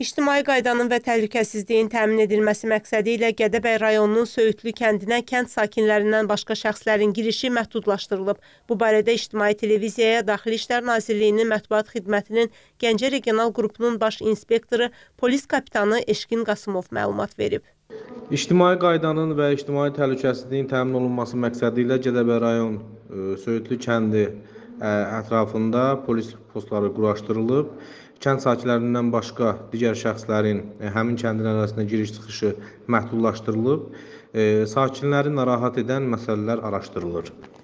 İctimai qaydanın və təhlükəsizliyin təmin edilməsi məqsədi ilə Gədəbəy rayonunun Söyüdlü kəndinə kənd sakinlərindən başqa şəxslərin girişi məhdudlaşdırılıb. Bu barədə İctimai Televiziyaya Daxili İşlər Nazirliyinin mətbuat xidmətinin Gəncə Regional Qrupunun baş inspektoru, polis kapitanı Eşqin Qasımov məlumat verib. İctimai qaydanın və ictimai təhlükəsizliyin təmin olunması məqsədi ilə Gədəbəy rayon Söyüdlü kəndi ətrafında polis postları quraşdırılıb. Kənd sakinlərindən başqa digər şəxslərin həmin kəndin ərazisində giriş-çıxışı məhdudlaşdırılıb. Sakinləri narahat edən məsələlər araşdırılır.